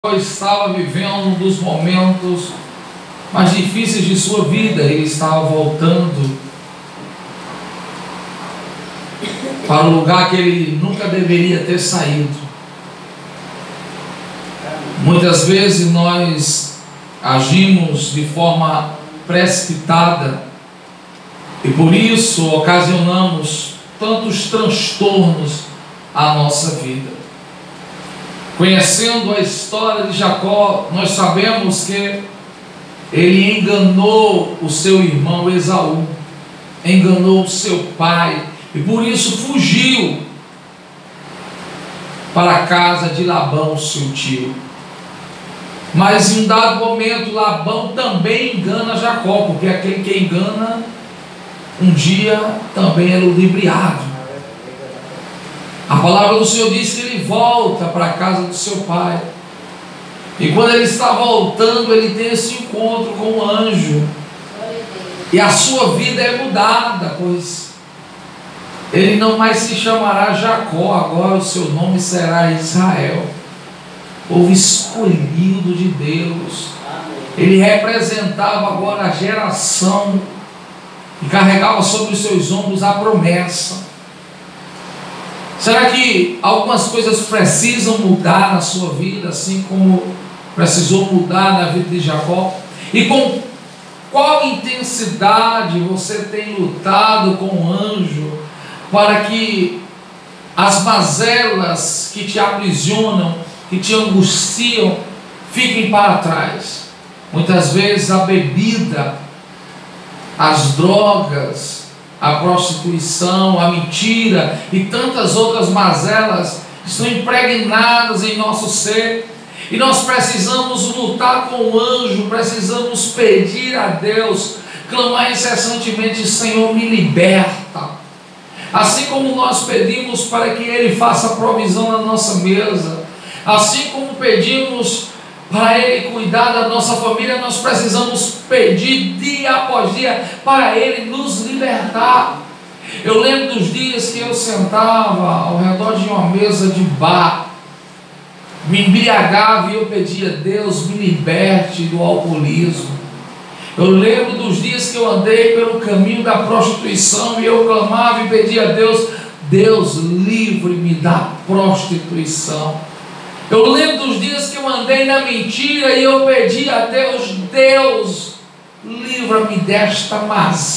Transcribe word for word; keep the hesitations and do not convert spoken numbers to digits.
Estava vivendo um dos momentos mais difíceis de sua vida. Ele estava voltando para o lugar que ele nunca deveria ter saído. Muitas vezes nós agimos de forma precipitada e por isso ocasionamos tantos transtornos à nossa vida. Conhecendo a história de Jacó, nós sabemos que ele enganou o seu irmão Esaú, enganou o seu pai, e por isso fugiu para a casa de Labão, seu tio. Mas em um dado momento, Labão também engana Jacó, porque aquele que engana, um dia também é ludibriado. A palavra do Senhor diz que ele volta para a casa do seu pai. E quando ele está voltando, ele tem esse encontro com o anjo. E a sua vida é mudada, pois ele não mais se chamará Jacó, agora o seu nome será Israel, povo escolhido de Deus. Ele representava agora a geração e carregava sobre os seus ombros a promessa. Será que algumas coisas precisam mudar na sua vida, assim como precisou mudar na vida de Jacó? E com qual intensidade você tem lutado com o anjo para que as mazelas que te aprisionam, que te angustiam, fiquem para trás? Muitas vezes a bebida, as drogas, a prostituição, a mentira e tantas outras mazelas estão impregnadas em nosso ser, e nós precisamos lutar com o anjo, precisamos pedir a Deus, clamar incessantemente: Senhor, me liberta. Assim como nós pedimos para que Ele faça provisão na nossa mesa, assim como pedimos para Ele cuidar da nossa família, nós precisamos pedir dia após dia para Ele nos libertar. Eu lembro dos dias que eu sentava ao redor de uma mesa de bar, me embriagava e eu pedia: Deus, me liberte do alcoolismo. Eu lembro dos dias que eu andei pelo caminho da prostituição e eu clamava e pedia a Deus: Deus, livre-me da prostituição. Eu lembro dos dias que eu andei na mentira e eu pedi a Deus: Deus, livra-me desta mazela.